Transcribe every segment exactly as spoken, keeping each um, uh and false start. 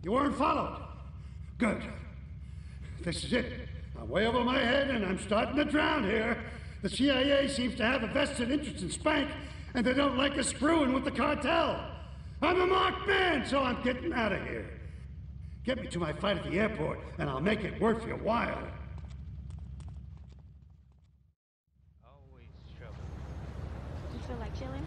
You weren't followed. Good. This is it. I'm way over my head and I'm starting to drown here. The C I A seems to have a vested interest in Spank, and they don't like us screwing with the cartel. I'm a marked man, so I'm getting out of here. Get me to my fight at the airport, and I'll make it worth your while. Always trouble. You feel like chilling?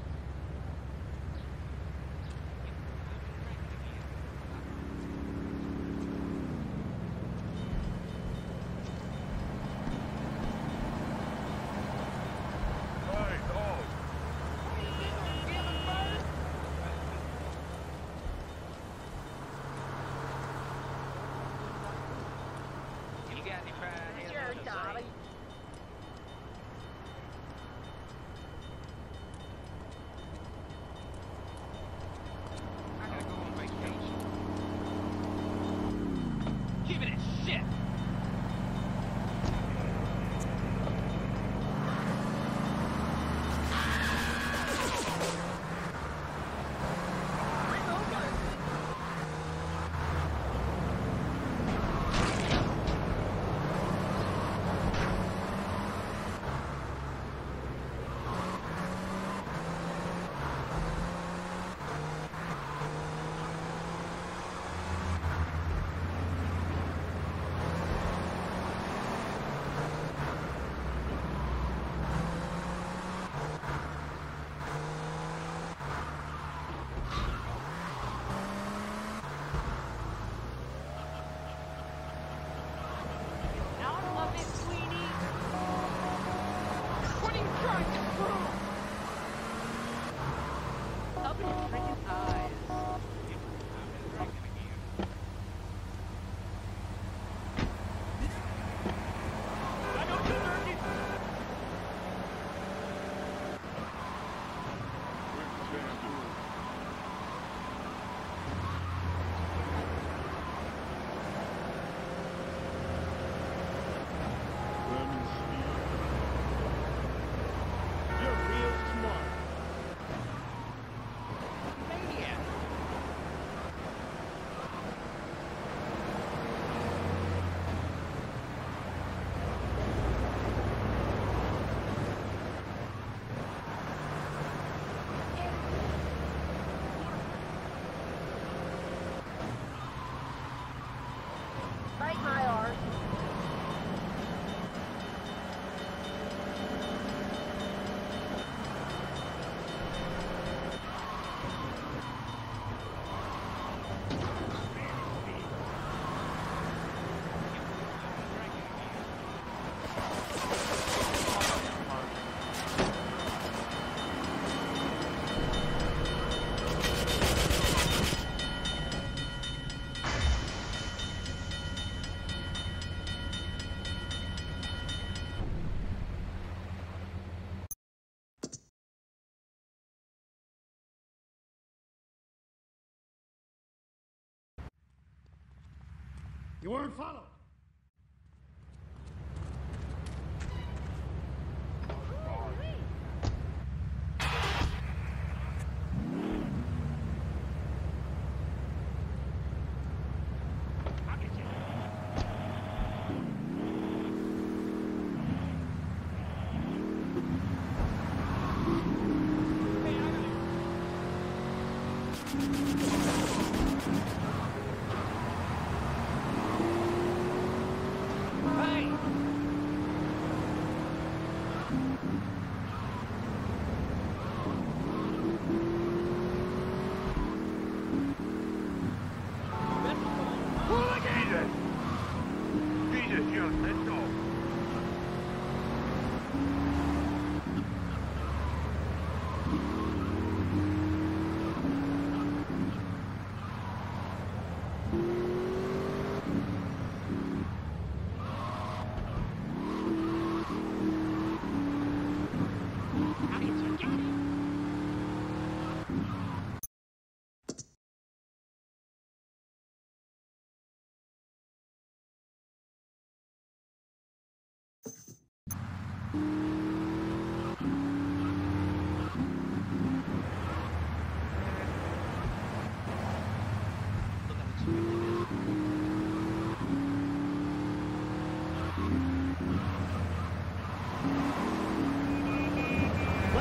You weren't followed. Look at the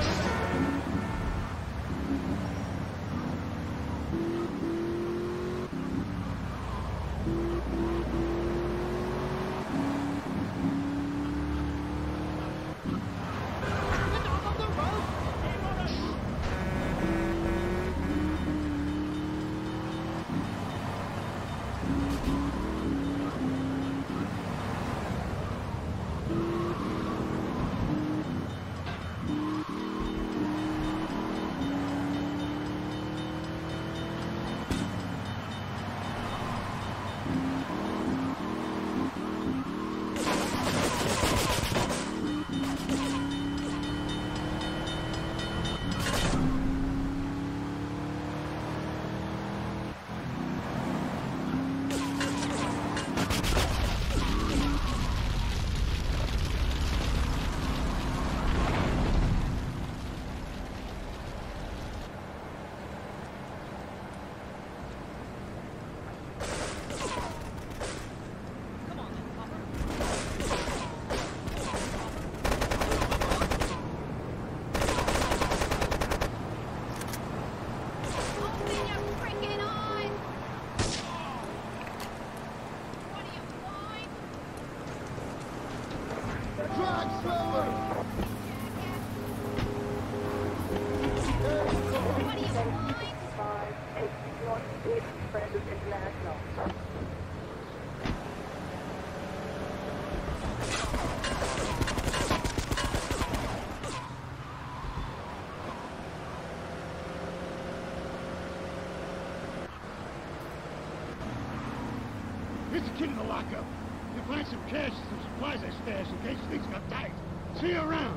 Here's the kid in the lockup. You'll find some cash and some supplies I stashed in case things got tight. See you around.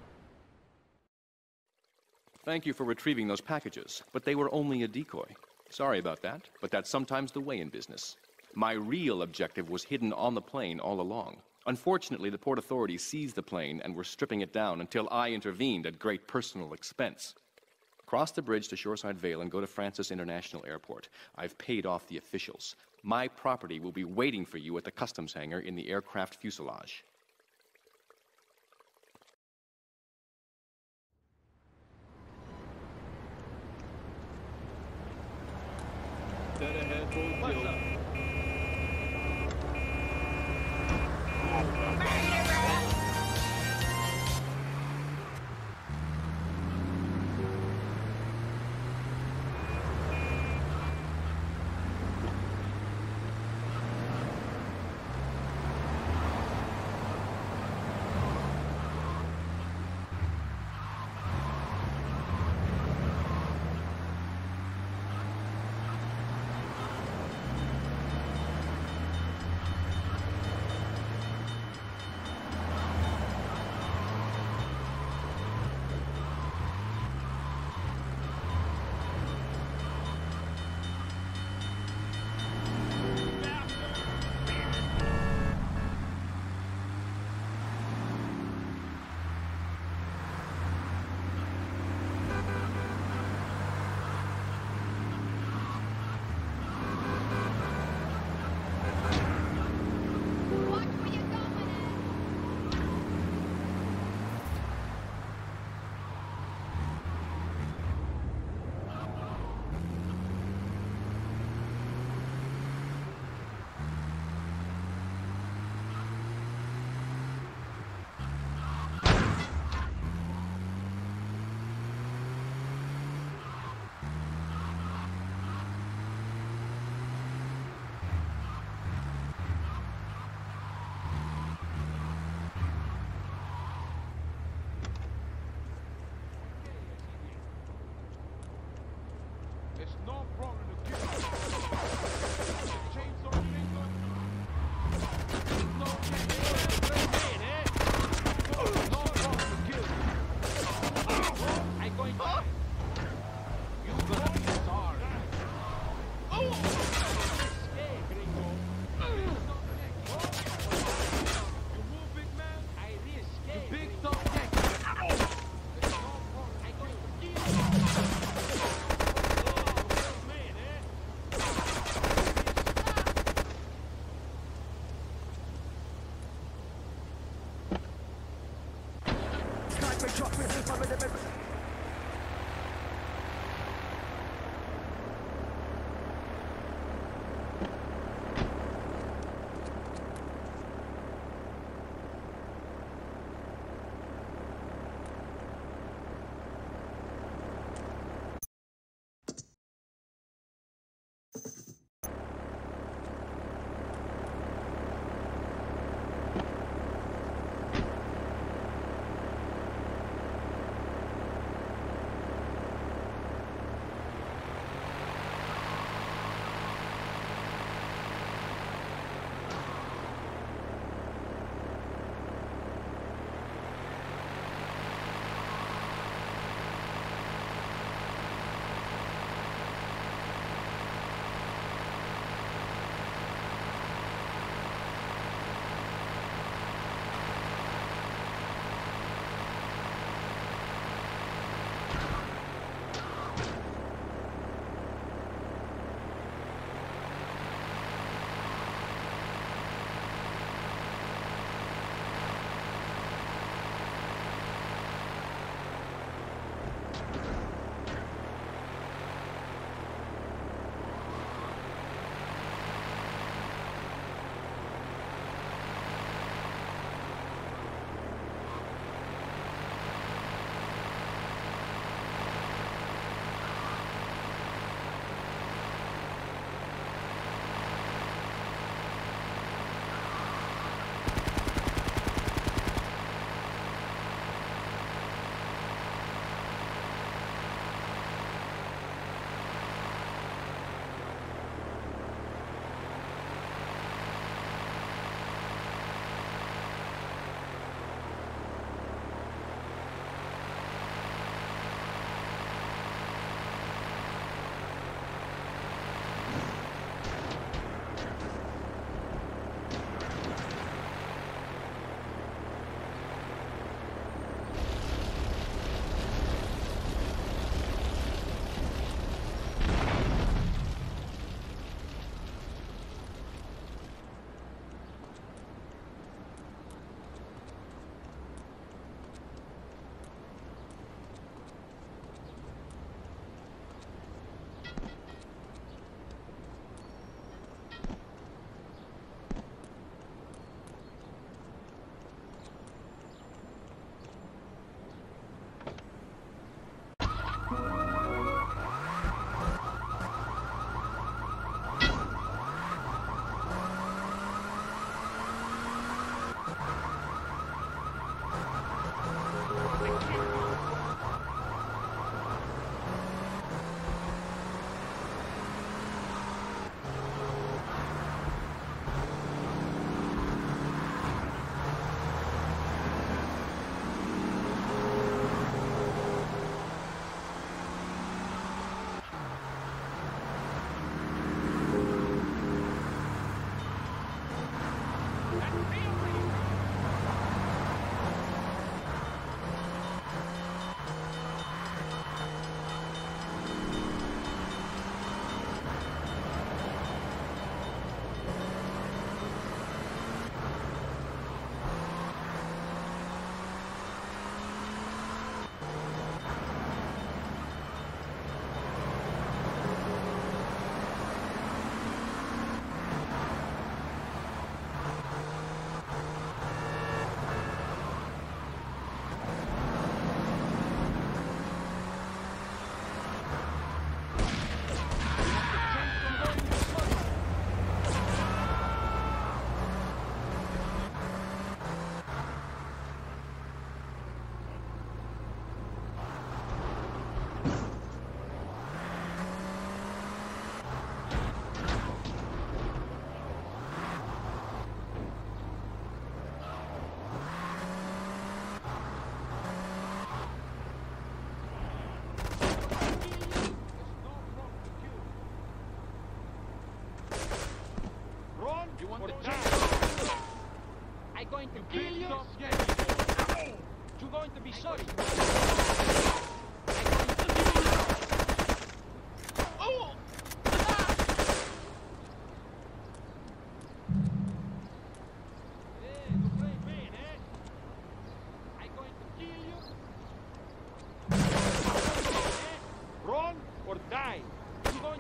Thank you for retrieving those packages, but they were only a decoy. Sorry about that, but that's sometimes the way in business. My real objective was hidden on the plane all along. Unfortunately, the port authorities seized the plane and were stripping it down until I intervened at great personal expense. Cross the bridge to Shoreside Vale and go to Francis International Airport. I've paid off the officials. My property will be waiting for you at the customs hangar in the aircraft fuselage. Dead ahead, full fuel. It's no problem to kill. Chainsaw finger. No chainsaw. No problem to kill. I'm going back. You gonna be sorry. Oh! Escape, gringo. You move, big man. I re-escape. You big dog neck. It's no problem. I'm going to kill you.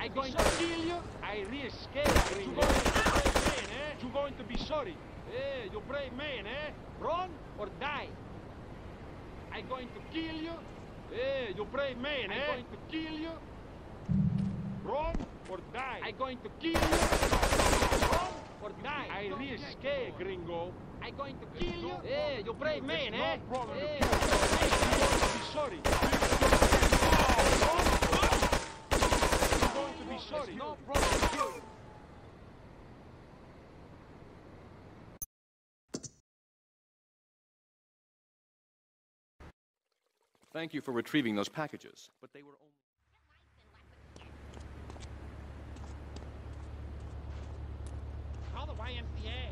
I going to kill you. I really scared, gringo. You going to be brave man, eh? You going to be sorry. Eh, you brave man, eh? Run or die. I going to kill you. Eh, you brave man, eh? I going to kill you. Run or die. I going to kill you. Run or die. I really scared, gringo. I going to kill you. Eh, you brave man, eh? No problem. Eh, you going to be sorry. You're going to be sorry. No problem. Thank you for retrieving those packages, but they were only... Call the Y M C A.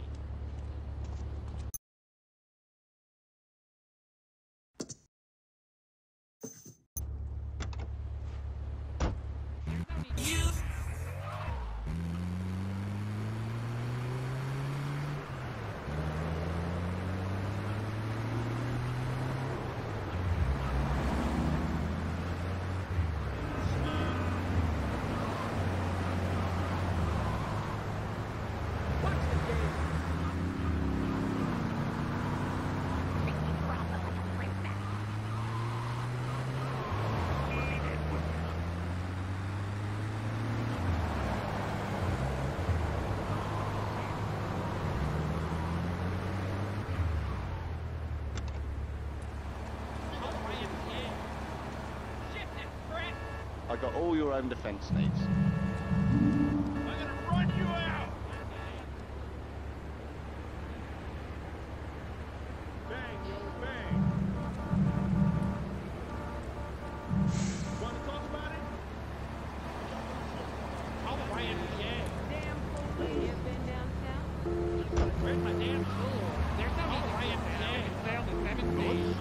I got all your own defense needs. I'm gonna run you out! Bang, yo, bang. Wanna talk about it? Call the Y M C A. Damn fool, you ever been downtown? Where's my damn tool? There's no Y M C A. It's failed in seven days.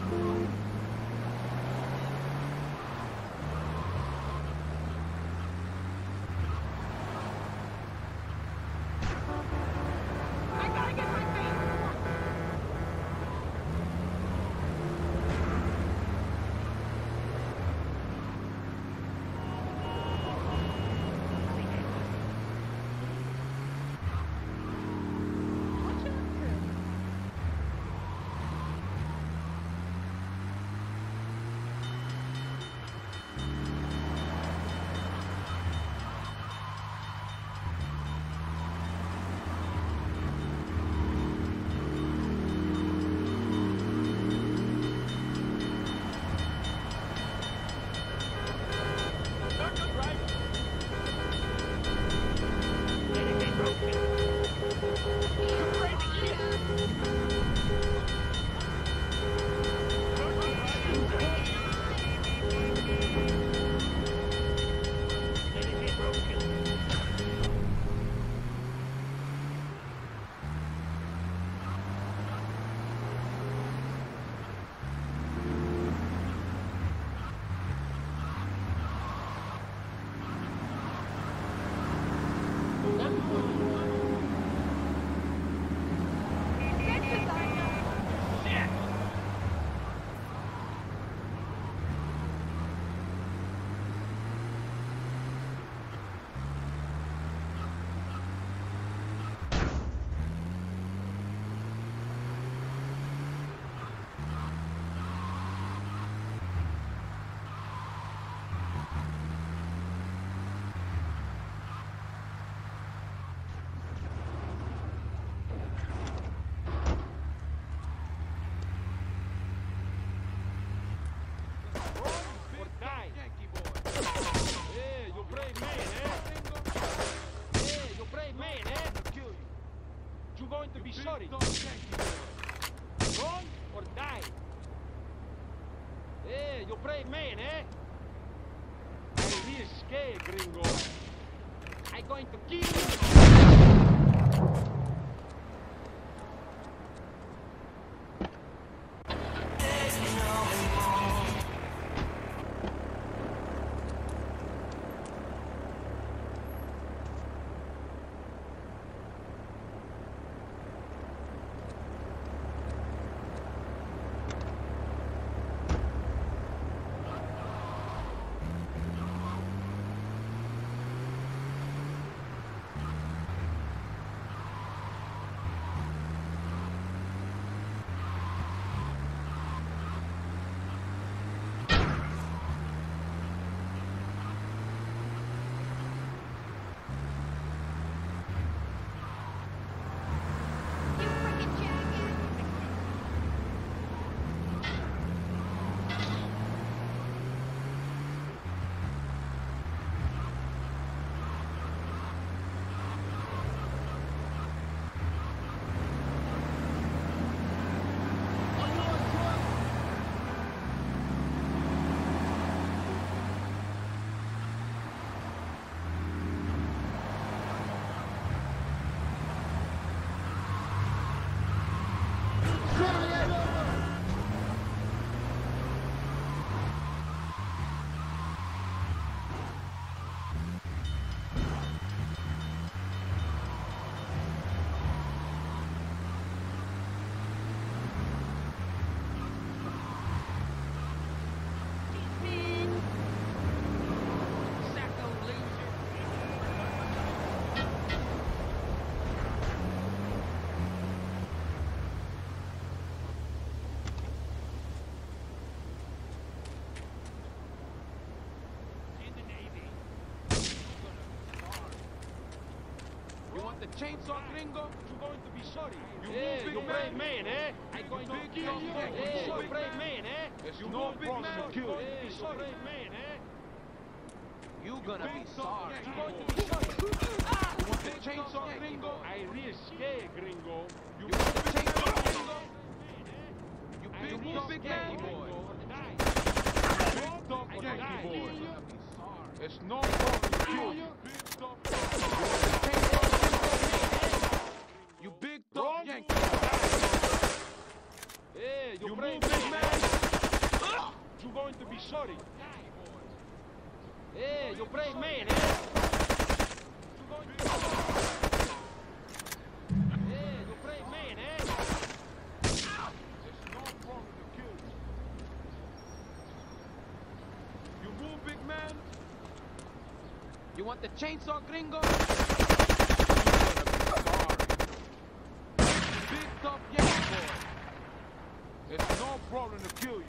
Going to be sorry. Run or die. Hey, you brave man, eh? I really scared, gringo. I going to kill you. chainsaw gringo? You're going to be sorry. You hey, you brave man, eh? I'm going to kill you. Hey, you brave man, eh? You no big man. You're going to be sorry. Brave man, eh? You gonna be sorry. You're going to be sorry. You want the chainsaw gringo? I really scared, gringo. You want the chainsaw gringo? You big, you big man, boy. Big tough Yankee boy. It's no problem to kill you. You big tough Yankee. Hey, you brave big man. You're going to be sorry. Hey, you brave man, eh? You're going to be sorry. Hey, you brave man, eh? It's no problem to kill you. You move, big man. You want the chainsaw gringo? Big tough Yankee boy. It's no problem to kill you.